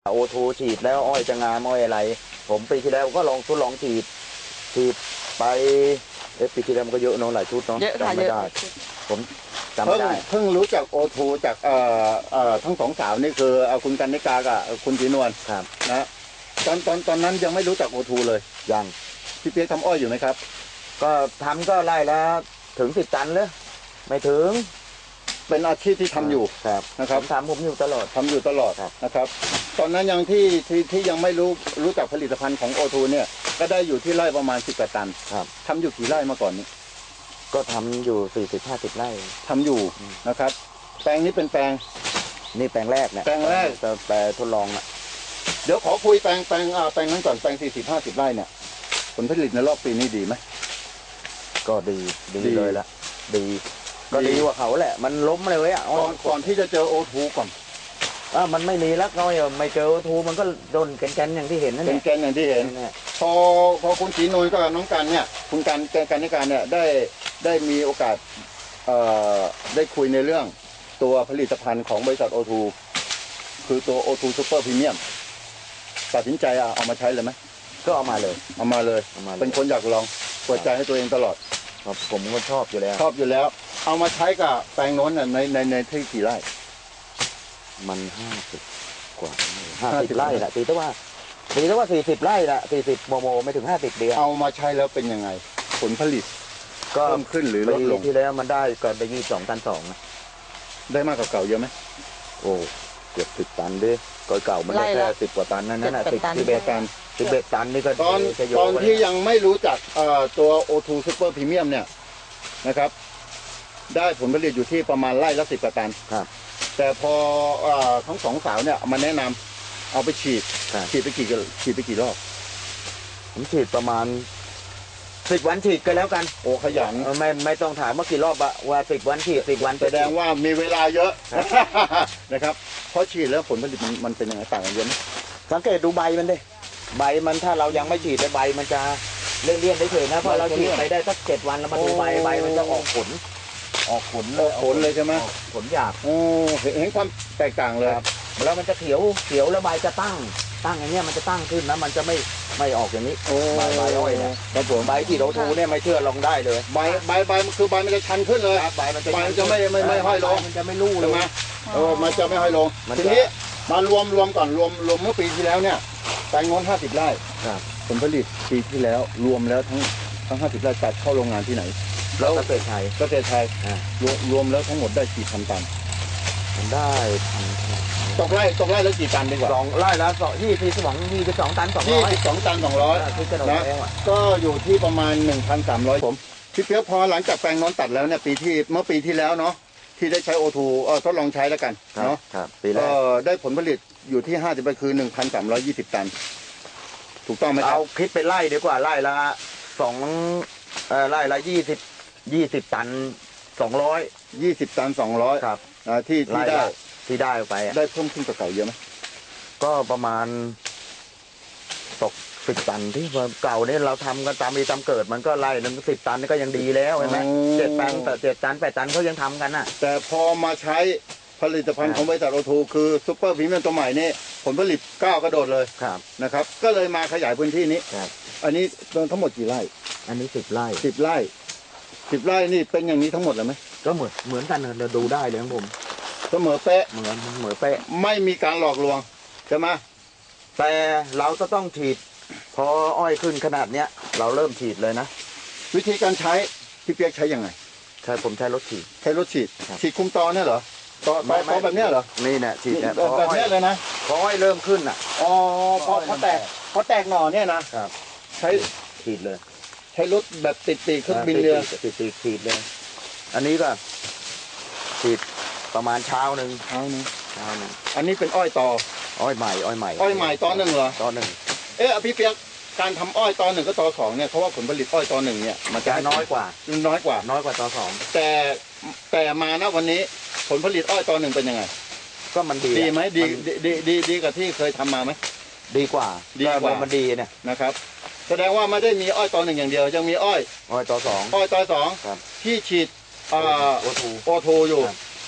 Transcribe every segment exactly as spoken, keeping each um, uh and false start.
โอทูฉีดแล้วอ้อยจะงามอ้อยอะไรผมปีที่แล้วก็ลองทดลองฉีดฉีดไปเอปีที่แล้วมันก็เยอะเนาะหลายชุดเนาะจำไม่ได้ผมจำไม่ได้เพิ่งรู้จักโอทูจากเอ่อเอ่อทั้งสองสาวนี่คือคุณกันนิกากับคุณศรีนวลครับนะตอนตอนตอนนั้นยังไม่รู้จักโอทูเลยยังพี่เปี๊ยกทำอ้อยอยู่ไหมครับก็ทำก็ไล่แล้วถึงสิบตันเลยไม่ถึงเป็นอาชีพที่ทำอยู่นะครับทำผมอยู่ตลอดทำอยู่ตลอดนะครับตอนนั้นยังที่ที่ที่ยังไม่รู้รู้จักผลิตภัณฑ์ของโอทูเนี่ยก็ได้อยู่ที่ไร่ประมาณสิบกว่าตันครับทำอยู่กี่ไร่มาก่อนนี้ก็ทำอยู่สี่สิบห้าสิบไร่ทำอยู่นะครับแปลงนี้เป็นแปลงนี่แปลงแรกเนี่ยแปลงแรกแปลงทดลองอ่ะเดี๋ยวขอคุยแปลงแปลงอ่าแปลงนั้นก่อนแปลงสี่สิบห้าสิบไร่เนี่ยผลผลิตในรอบปีนี้ดีไหมก็ดีดีเลยละดีก็ดีกว่าเขาแหละมันล้มเลยเว้ยก่อนก่อนที่จะเจอโอทูก่อนอ่ามันไม่มีแล้วก็ไม่เจอโอทูมันก็โดนแกนๆอย่างที่เห็นนั่นแหละแกนๆอย่างที่เห็นพอพอคุณศรีนวลกับน้องกันเนี่ยคุณกันกันนิการเนี่ยได้ได้มีโอกาสเอ่อได้คุยในเรื่องตัวผลิตภัณฑ์ของบริษัทโอทูคือตัวโอทูซูเปอร์พรีเมียมตัดสินใจเอามาใช้เลยไหมก็เอามาเลยเอามาเลยเป็นคนอยากลองเปิดใจให้ตัวเองตลอดครับผมก็ชอบอยู่แล้วชอบอยู่แล้วเอามาใช้กับแปลงโน้นในในในที่กี่ไร่มันห้าสิบกว่าห้าสิบไร่แหละตีแต่ว่าตีแต่ว่าสี่สิบไร่ละสี่สิบโมโมไม่ถึงห้าสิบเดียวเอามาใช้แล้วเป็นยังไงผลผลิตก็เพิ่มขึ้นหรือลดลงที่แล้วมันได้ก่อนไปยี่สิบสองตันสองได้มากกว่าเก่าเยอะไหมโอ้เกือบสิบตันดิก่อนเก่ามันได้แค่สิบกว่าตันนั่นน่ะสิบสิบเอ็ดตันสิบเอ็ดตันนี่ก็ตอนตอนที่ยังไม่รู้จักตัวโอทูซูเปอร์พรีเมียมเนี่ยนะครับได้ผลผลิตอยู่ที่ประมาณไร่ละสิบกว่าตันครับแต่พอทั้งสองสาวเนี่ยมาแนะนำเอาไปฉีดฉีดไปกี่ฉีดไปกี่รอบผมฉีดประมาณสิบวันฉีดก็แล้วกันโอ้ขยันไม่ไม่ต้องถามว่ากี่รอบอะว่าสิบวันฉีดสิบวันแสดงว่ามีเวลาเยอะนะครับเพราะฉีดแล้วผลผลิตมันมันเป็นยังไงต่างกันเยอะไหมสังเกตดูใบมันดิใบมันถ้าเรายังไม่ฉีดใบมันจะเลี่ยนเลี่ยนเฉยๆนะพอเราฉีดไปได้สักเจ็ดวันแล้วมาดูใบใบมันจะออกผลออกผลเลยผลเลยใช่ไหมผลหยาบโอ้เห็นความแตกต่างเลยแล้วมันจะเขียวเขียวแล้วใบจะตั้งตั้งอย่างเงี้ยมันจะตั้งขึ้นนะมันจะไม่ไม่ออกอย่างนี้ใบใบอ้อยเนี่ยครับผมใบที่เราทูเนี่ยไม่เชื่อลองได้เลยใบใบใบคือใบมันจะชันขึ้นเลยใบมันจะใบมันจะไม่ไม่ไม่ห้อยลงมันจะไม่ลู่เลยเออมันจะไม่ห้อยลงทีนี้มารวมรวมก่อนรวมรวมเมื่อปีที่แล้วเนี่ยแปลงโน้นห้าสิบไร่ผลผลิตปีที่แล้วรวมแล้วทั้งทั้งห้าสิบไร่ตัดเข้าโรงงานที่ไหนแล้วเกษตรไทยเกษตรไทยรวมรวมแล้วทั้งหมดได้กี่พันตันได้ตกไร่ตกไร่แล้วกี่ตันดีกว่าสองไร่แล้วสองยี่สิบสองยี่สิบสองตันสองร้อยยี่สิบสองตันสองร้อยนะก็อยู่ที่ประมาณหนึ่งพันสามร้อยผมพี่เปี๊ยกพอหลังจากแปลงโน้นตัดแล้วเนี่ยปีที่เมื่อปีที่แล้วเนาะที่ได้ใช้โอทูเออทดลองใช้แล้วกันเนาะก็ได้ผลผลิตอยู่ที่ห้าสิบไปคือหนึ่งพันสามร้อยยี่สิบตันถูกต้องไหมครับเอาคิดไปไล่ดีกว่าไล่ละสองเอ่อไล่ละยี่สิบยี่สิบตันสองร้อยยี่สิบตันสองร้อยครับที่ที่ได้ที่ได้ไปได้เพิ่มขึ้นกว่าเก่าเยอะไหมก็ประมาณตกสิบตันที่เก่าเนี่ยเราทำกันตามมีตามเกิดมันก็ไล่หนึ่งสิบตันนี่ก็ยังดีแล้วใช่ไหมเจ็ดตันแต่เจ็ดตันแปดตันเขายังทำกันน่ะแต่พอมาใช้ผลิตภัณฑ์ของบริษัทโอทูคือซุปเปอร์พรีเมียมตัวใหม่นี่ผลผลิตก้าวกระโดดเลยนะครับก็เลยมาขยายพื้นที่นี้อันนี้ทั้งหมดกี่ไร่อันนี้สิบไร่สิบไร่สิบไร่นี่เป็นอย่างนี้ทั้งหมดเลยไหมก็เหมือนเหมือนกันเราดูได้เลยของผมเสมอเป๊ะเหมือนเหมือนเป๊ะไม่มีการหลอกลวงใช่ไหมแต่เราจะต้องฉีดพออ้อยขึ้นขนาดเนี้ยเราเริ่มฉีดเลยนะวิธีการใช้พี่เปี๊ยกใช้ยังไงใช่ผมใช้รถฉีดใช้รถฉีดฉีดคุมตอเนี่ยเหรอตอตอแบบเนี้ยเหรอนี่เนี่ยฉีดเนี่ยแบบนี้เลยนะพออ้อยเริ่มขึ้นอ่ะอ๋อพอพอแตกพอแตกหน่อเนี่ยนะครับใช้ฉีดเลยใช้รถแบบติดตีเครื่องบินเรือติดตีฉีดเลยอันนี้ก็ฉีดประมาณเช้าหนึ่งเช้าหนึ่งเช้าหนึ่งอันนี้เป็นอ้อยตออ้อยใหม่อ้อยใหม่อ้อยใหม่ตอหนึ่งเหรอตอหนึ่งเออพี่เปี๊ยกการทำอ้อยตอหนึ่งก็ตอสองเนี่ยเพราะว่าผลผลิตอ้อยตอหนึ่งเนี่ยมันจะน้อยกว่าน้อยกว่าน้อยกว่าตอสองแต่แต่มาณวันนี้ผลผลิตอ้อยตอหนึ่งเป็นยังไงก็มันดีดีไหมดีดีดีดีกว่าที่เคยทำมาไหมดีกว่าดีกว่ามันดีเนี่ยนะครับแสดงว่าไม่ได้มีอ้อยตอหนึ่งอย่างเดียวยังมีอ้อยอ้อยตอสองอ้อยตอสองที่ฉีดโอทูโอทูอยู่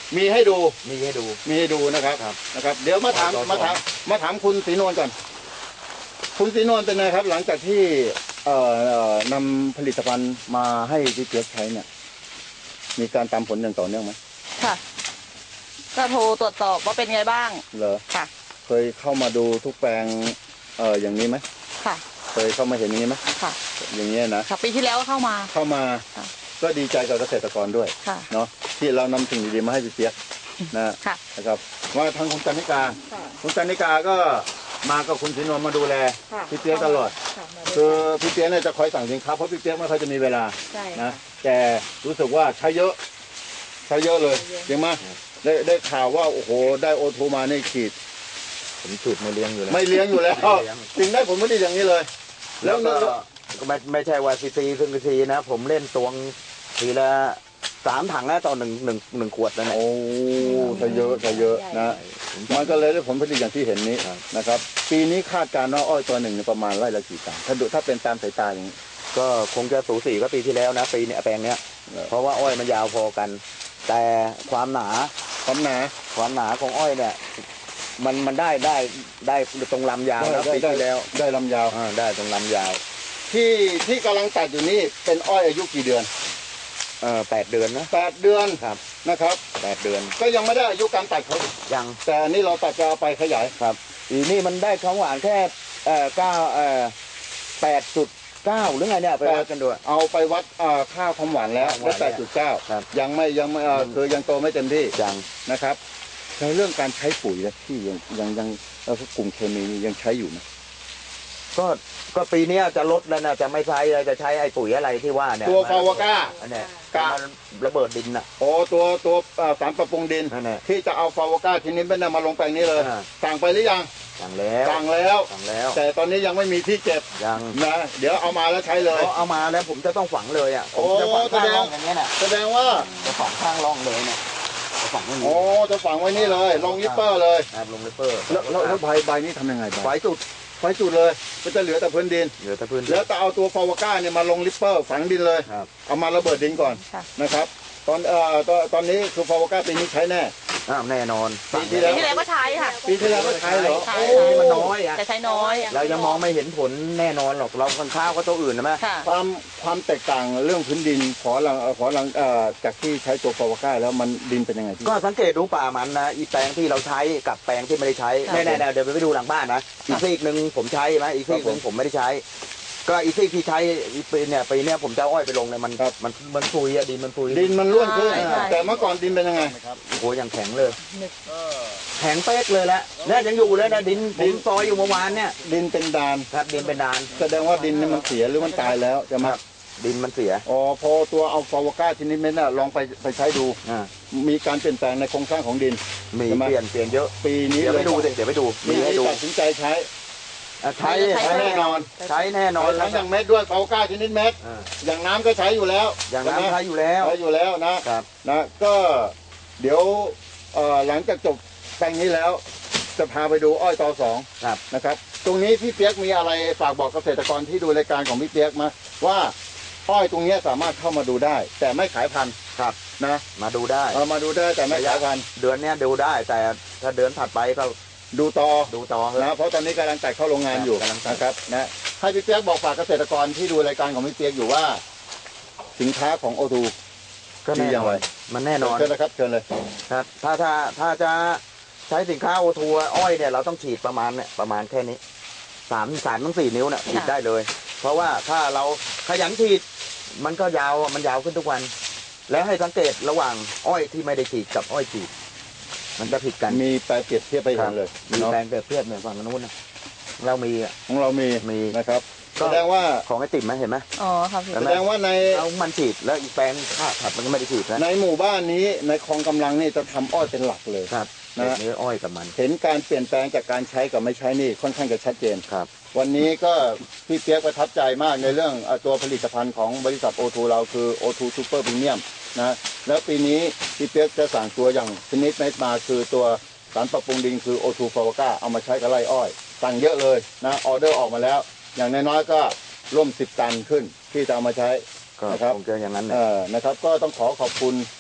มีให้ดูมีให้ดูมีให้ดูนะครับครับนะครับ เดี๋ยวมาถามต่อต่อมาถามมาถามคุณศรีนวลก่อน คุณศรีนวลเป็นไงครับ หลังจากที่เอ่อเอ่อนำผลิตภัณฑ์มาให้พี่เจี๊ยบใช้เนี่ย มีการตามผลอย่างต่อเนื่องไหมค่ะ ก็โทรตรวจสอบว่าเป็นไงบ้างเหรอค่ะเคยเข้ามาดูทุกแปลงเอ่ออย่างนี้ไหมค่ะเคยเข้ามาเห็นอย่างนี้ไหมค่ะอย่างเงี้ยนะค่ะปีที่แล้วเข้ามาเข้ามาค่ะก็ดีใจกับเกษตรกรด้วยค่ะเนาะที่เรานำสิ่งดีๆมาให้พี่เจี๊ยบนะค่ะนะครับว่าทางคุณจันนิกาค่ะคุณจันนิกาก็มากับคุณศรีนวลมาดูแลค่ะพี่เจี๊ยบตลอดค่ะมาคือพี่เจี๊ยบเนี่ยจะคอยสั่งสินค้าเพราะพี่เจี๊ยบไม่ค่อยจะมีเวลาใช่นะค่ะแต่รู้สึกว่าใช้เยอะ ใช้เยอะเลยจริงไหมได้ได้ข่าวว่าโอ้โหได้โอทูมาในขีดผมสูตรไม่เลี้ยงอยู่แล้วไม่เลี้ยงอยู่แล้วไม่เลี้ยงจึงได้ผลผลิตอย่างนี้เลย แล้แล้ว วแล้ก็วก็ไม่ไม่ใช่ว่าซีซีซึ่งซีนะ ผมเล่นตวงทีละสามถังนะต่อหนึ่งหนึ่งหนึ่งขวดนะเนี่ยโอ้ใช้เยอะใช้เยอะนะ มันก็เลยได้ผลผลิตอย่างที่เห็นนี้ครับนะครับ ปีนี้คาดการณ์ว่าอ้อยตัวหนึ่งเนี่ยประมาณไร่ละกี่ตันถ้าดูถ้าเป็นตามสายตาอย่างนี้ก็คงจะสูสีก็ปีที่แล้วนะปีเนี้ยแปลงเนี้ยเออเพราะว่าอ้อยมันยาวพอกัน แต่ความหนาความหนาความหนาของอ้อยเนี่ย มันมันได้ได้ได้ตรงลำยาวนะปีที่แล้วได้ลำยาวอ่าได้ตรงลำยาวที่ที่กำลังตัดอยู่นี่เป็นอ้อยอายุกี่เดือนเออแปดเดือนนะแปดเดือนครับนะครับแปดเดือนก็ยังไม่ได้อายุการตัดเขายังแต่อันนี่เราตัดจะเอาไปขยายครับอีนี่มันได้ของหวานแค่เอ่อเก้าเอ่อแปดจุดเก้าหรือไงเนี่ยไปวัดกันดูเอาไปวัดอ่าค่าความหวานแล้วความหได้วานแปดจุดเก้าครับยังไม่ยังไม่เอ่อคือยังโตไม่เต็มที่ยังนะครับในเรื่องการใช้ปุ๋ยและที่ยังยังยังเอ่อกลุ่มเคมียังใช้อยู่ไหมก็ก็ปีเนี้ยจะลดแล้วนะจะไม่ใช้เลยจะใช้ไอ้ปุ๋ยอะไรที่ว่าเนี่ยตัวฟาวก้าอันเนี้ยกะมันระเบิดดินน่ะโอ้ตัวตัวอ่าสารปรับปรุงดินนั่นแหละที่จะเอาฟาวก้าทีนี้เป็นยมาลงแปลงนี้เลยอ่าสั่งไปหรือยังสั่งแล้วสั่งแล้วสั่งแล้วแต่ตอนนี้ยังไม่มีที่เก็บยังนะเดี๋ยวเอามาแล้วใช้เลยเพราะเอามาแล้วผมจะต้องฝังเลยอ่ะผมจะฝังโอ้ข้างแสดงร่องอย่างเงี้ยน่ะแสดงว่าจะฝังข้างร่องเลยเนี่ยจะฝังไม่มีโอ้จะฝังไว้นี่เลยลงยิปเปอร์เลยครับลงเลเปอร์แล้วแล้วแล้วใบใบนี้ทำยังไงใบไฟจุดไฟจุดเลยก็จะเหลือแต่พื้นดินเหลือแต่พื้นแล้วจะเอาตัวฟาวก้าเนี่ยมาลงลิปเปอร์ฝังดินเลยครับเอามาระเบิดดินก่อนค่ะนะครับ ตอนเอ่อตอนตอนนี้คือฟาวก้าปีนี้ใช้แน่อ้าวแน่นอนปีที่แล้ปีที่แล้วก็ใช้ค่ะปีที่แล้วก็ใช้เหรอใช้โอ้มันน้อยอ่ะแต่ใช้น้อยเรายังมองไม่เห็นผลแน่นอนหรอกเราคนข้าวก็ตัวอื่นนะแม่ค่ะความความแตกต่างเรื่องพื้นดินขอหลังเอ่อขอหลังเอ่อจากที่ใช้ตัวฟาวก้าแล้วมันดินเป็นยังไงพี่ก็สังเกตดูป่ามันนะอีแปลงที่เราใช้กับแปลงที่ไม่ได้ใช้ครับแน่ๆเดี๋ยวไปดูหลังบ้านนะอีกซีกหนึ่งผมใช้ไหมอีกซีกหนึ่งผมไม่ได้ใช้ ก็อีกซีกที่ใช้อีปีเนี่ยปีเนี้ยผมจะเอาอ้อยไปลงเนี่ยมันครับมันมันฟุยอะดินมันฟุยดินมันร่วนขึ้นใช่ใช่แต่เมื่อก่อนดินเป็นยังไงโอ้โหยังแข็งเลยแข็งเป๊กเลยละเนี่ยยังอยู่เลยนะดินผมซอยอยู่เมื่อวานเนี่ยดินเป็นดานครับดินเป็นดานแสดงว่าดินนี่มันเสียหรือมันตายแล้วใช่ไหมครับดินมันเสียอ๋อพอตัวเอาฟาวก้าทีนี้เม็ดน่ะลองไปไปใช้ดูอ่ามีการเปลี่ยนแปลงในโครงสร้างของดินมีใช่ไหมเปลี่ยนเปลี่ยนเยอะปีนี้เดี๋ยวไปเลยดูสิเดี๋ยวไปดูปีมีให้นี้ดูตัดสินใจใช้อ่ะใช้ใช้ใช้แน่นอนใช้แน่นอนทั้งอย่างเม็ดด้วยฟาวก้าชนิดเม็ดอ่าอย่างน้ำก็ใช้อยู่แล้วอย่างใช่ไหมน้ำใช้อยู่แล้วใช้อยู่แล้วนะครับ นะก็เดี๋ยวเอ่อหลังจากจบแปลงนี้แล้ว จะพาไปดูอ้อยต่อสองครับนะครับ ตรงนี้พี่เปียกมีอะไรฝากบอกเกษตรกรที่ดูรายการของพี่เปียกมาว่าอ้อยตรงเนี้ยสามารถเข้ามาดูได้ แต่ไม่ขายพันธุ์ครับนะมาดูได้เอามาดูได้แต่ไม่ขายพันธุ์เดือนเนี้ยดูได้ แต่ถ้าเดือนถัดไปก็ดูต่อดูต่อเถอะนะเพราะตอนนี้กำลังตัดเข้าโรงงานอยู่กำลังตัดนะครับนะให้พี่เปียกบอกฝากเกษตรกรที่ดูรายการของพี่เปียกอยู่ว่า สินค้าของโอทูก็แน่ดีอย่างนอไรนมันแน่นอนเชิญเลยครับเชิญเลยครับถ้าถ้าถ้าจะใช้สินค้าโอทัวอ้อยเนี่ยเราต้องฉีดประมาณเนี่ยประมาณแค่นี้สามสามถึงสี่นิ้วเนี่ยฉีดได้เลย เพราะว่าถ้าเราขยันฉีด มันก็ยาวมันยาวขึ้นทุกวัน แล้วให้สังเกตระหว่างอ้อยที่ไม่ได้ฉีดกับอ้อยฉีด มันจะผิดกันมีแปลเปรียบเทียบไปคเห็รับนเลยมีเนาะแปลงเปรียบเทียบเนี่ยฝั่งนู้นนะเรามีอะของเรามีมีนะครับก็แสดงว่าของไอติมไหมเห็นไหมอ๋อครับพี่เห็นแสไหมดงว่าในเอามันฉีดแล้วอีกแปลงข้าถัดมันก็ไม่ได้ฉีดนะในหมู่บ้านนี้ในคลองกำลังนี่จะทำอ้อยเป็นหลักเลยครับนะแบบนี้อ้อยกับมันเห็นการเปลี่ยนแปลงจากการใช้กับไม่ใช้นี่ค่อนข้างจะชัดเจนครับวันนี้ก็พี่เปียกประทับใจมากในเรื่องเอ่อตัวผลิตภัณฑ์ของบริษัทโอทูเราคือ โอ ทู Super Premium นะแล้วปีนี้พี่เปียกจะสั่งตัวอย่างชนิดเม็ดมาคือตัวสารปรับปรุงดินคือ โอ ทู ฟาวก้าเอามาใช้กับไร่อ้อย สั่งเยอะเลยนะออเดอร์ออกมาแล้ว อย่างน้อยๆก็ร่วมสิบตันขึ้นที่จะเอามาใช้ก็นะครับคงจะอย่างนั้นเอนะอนะครับก็ต้องขอขอบคุณ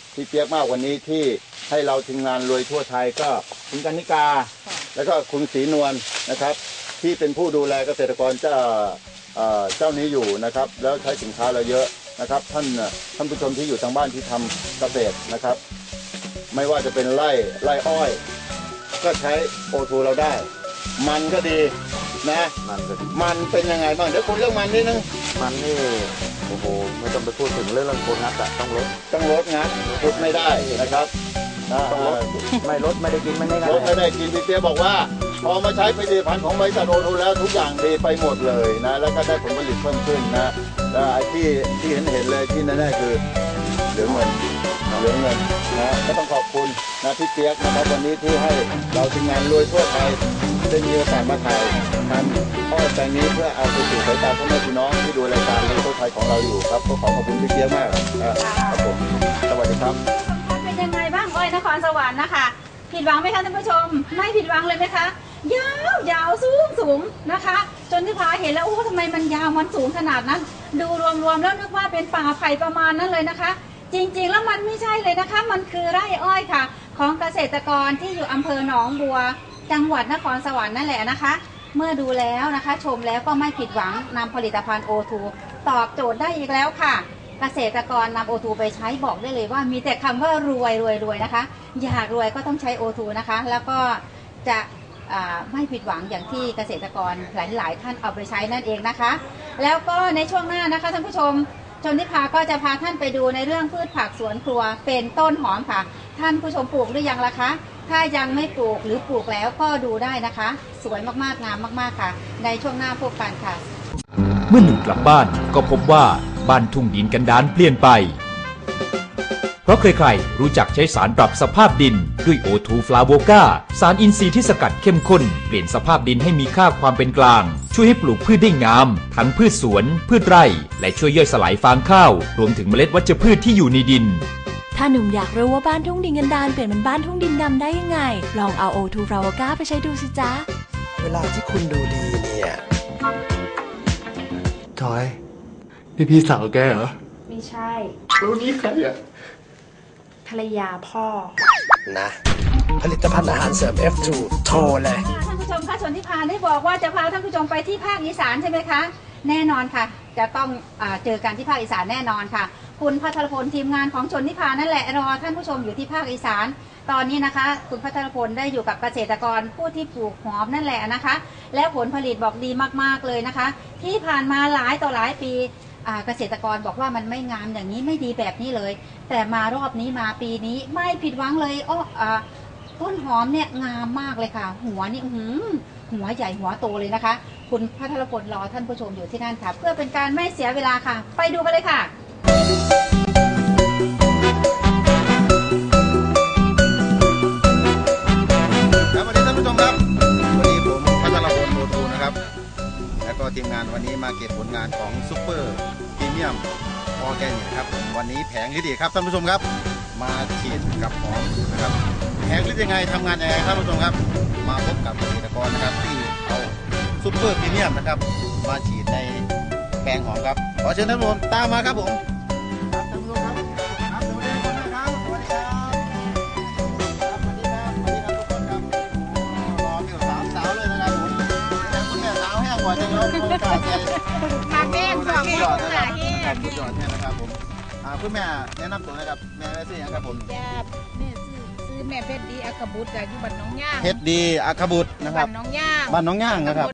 พี่เปียกมากวันนี้ที่ให้เราทีมงานรวยทั่วไทยก็คุณกนิกาแล้วก็คุณศรีนวลนะครับที่เป็นผู้ดูแลเกษตรกรเจ้าเจ้านี้อยู่นะครับแล้วใช้สินค้าเราเยอะนะครับท่านท่านผู้ชมที่อยู่ทางบ้านที่ทำเกษตรนะครับไม่ว่าจะเป็นไร่ไร่อ้อยก็ใช้โอทูเราได้มันก็ดีนะมันก็ดีมันเป็นยังไงบ้างเดี๋ยวคุณเรื่องมันนิดนึงมันนี่โอ้โหไม่ต้องไปพูดถึงเรื่องเรื่องโคนงัดอะต้องลดต้องลดงัดลดไม่ได้นะครับต้องลดไม่ลดไม่ได้กินไม่ได้ลดไม่ได้กินพี่เตี้ยบอกว่าพอมาใช้ผลิตภัณฑ์ของบริษัทโอทูแล้วทุกอย่างดีไปหมดเลยนะแล้วก็ได้ผลผลิตเพิ่มขึ้นนะแล้วไอ้ที่ที่เห็นเห็นเลยที่แน่ๆคือเหลือเงินเหลือเงินนะก็ต้องขอบคุณนะพี่เตี้ยนะครับวันนี้ที่ให้เราทีมงานรวยทั่วไทยได้มีโอกาสมาถ่ายทำอ้อยแปลงนี้เพื่อเอาไปสู่สายตาพ่อแม่พี่น้องที่ดูรายการรวยทั่วไทยของเราอยู่ครับก็ขอขอบคุณพี่เตี้ยมากครับผมสวัสดีครับเป็นยังไงบ้างอ้อยนครสวรรค์นะคะผิดหวังไหมคะท่านผู้ชมไม่ผิดหวังเลยไหมคะยาวยาวสูงสูงนะคะจนที่พาเห็นแล้วโอ้ทำไมมันยาวมันสูงขนาดนั้นดูรวมๆแล้วนึกว่าเป็นป่าไผ่ประมาณนั้นเลยนะคะจริงๆแล้วมันไม่ใช่เลยนะคะมันคือไร่อ้อยค่ะของเกษตรกรที่อยู่อำเภอหนองบัวจังหวัดนครสวรรค์นั่นแหละนะคะเมื่อดูแล้วนะคะชมแล้วก็ไม่ผิดหวังนำผลิตภัณฑ์ โอ ทู ตอบโจทย์ได้อีกแล้วค่ะเกษตรกรนำ โอ ทู ไปใช้บอกได้เลยว่ามีแต่คำว่ารวยรวยรวยนะคะอยากรวยก็ต้องใช้ โอ ทู นะคะแล้วก็จะไม่ผิดหวังอย่างที่เกษตรกรหลายๆท่านเอาไปใช้นั่นเองนะคะแล้วก็ในช่วงหน้านะคะท่านผู้ชมชนทิพาก็จะพาท่านไปดูในเรื่องพืชผักสวนครัวเป็นต้นหอมค่ะท่านผู้ชมปลูกหรือยังล่ะคะถ้ายังไม่ปลูกหรือปลูกแล้วก็ดูได้นะคะสวยมากๆงามมากๆค่ะในช่วงหน้าพบกันค่ะเมื่อหนุ่มกลับบ้านก็พบว่าบ้านทุ่งดินกันดารเปลี่ยนไปเพราะใครๆรู้จักใช้สารปรับสภาพดินด้วย โอ ทู ฟลาโวกา สารอินทรีย์ที่สกัดเข้มข้นเปลี่ยนสภาพดินให้มีค่าความเป็นกลางช่วยให้ปลูกพืชได้งามทั้งพืชสวนพืชไร่และช่วยย่อยสลายฟางข้าวรวมถึงเมล็ดวัชพืชที่อยู่ในดินถ้าหนุ่มอยากรู้ว่าบ้านทุ่งดินกันดารเปลี่ยนเป็นบ้านทุ่งดินดำได้ยังไงลองเอา โอ ทู ฟลาโวกา ไปใช้ดูสิจ๊ะเวลาที่คุณดูดีเนี่ยจอยนี่พี่สาวแกเหรอไม่ใช่แล้วนี่ใครอะภรรยาพ่อนะผลิตภัณฑ์อาหารเสริม เอฟ ทู โทรเลยท่านผู้ชมคะชนทิพาได้บอกว่าจะพาท่านผู้ชมไปที่ภาคอีสานใช่ไหมคะแน่นอนค่ะจะต้องอ่าเจอกันที่ภาคอีสานแน่นอนค่ะคุณพัทรพลทีมงานของชนทิพานั่นแหละรอท่านผู้ชมอยู่ที่ภาคอีสานตอนนี้นะคะคุณพัทรพลได้อยู่กับเกษตรกรผู้ที่ปลูกหอมนั่นแหละนะคะและผลผลิตบอกดีมากๆเลยนะคะที่ผ่านมาหลายต่อหลายปีเกษตรกรบอกว่ามันไม่งามอย่างนี้ไม่ดีแบบนี้เลยแต่มารอบนี้มาปีนี้ไม่ผิดหวังเลยอ้อต้นหอมเนี่ยงามมากเลยค่ะหัวนี่หืมหัวใหญ่หัวโตเลยนะคะคุณพัทรพลรอท่านผู้ชมอยู่ที่นั่นค่ะเพื่อเป็นการไม่เสียเวลาค่ะไปดูกันเลยค่ะครับวันนี้ท่านผู้ชมครับวันนี้ผมพัทรพล โอ ทู นะครับแล้วก็ทีมงานวันนี้มาเก็บผลงานของซุปเปอร์พรีเมียมออร์แกนิกนะครับวันนี้แผงฤทธิ์ครับท่านผู้ชมครับมาฉีดกับหอมนะครับแผงฤทธิ์ยังไงทำงานยังไงท่านผู้ชมครับมาพบกับเกษตรกรนะครับที่เอาซุปเปอร์พรีเมียมนะครับมาฉีดในแปลงหอมครับขอเชิญท่านผู้ชมตามมาครับผมครับท่านผู้ชมครับครับสวัสดีครับสวัสดีครับสวัสดีครับสวัสดีครับทุกคนครับรอพี่สาวสาวเลยนะครับผมแต่คุณแม่สาวแห้งกว่าจะยอมโอกาสเลยมาแม่สองคนหาแห้งคุณจอดแห้งนะครับผมคุณแม่แนะนำตัวนะครับแม่แม่ชื่อยังครับผมแม่ชื่อซื้อแม่เพชรดีอัคบุตรอยู่บ้านน้องย่างเพชรดีอัคบุตรนะครับบ้านน้องย่างบ้านน้องย่างนะครับ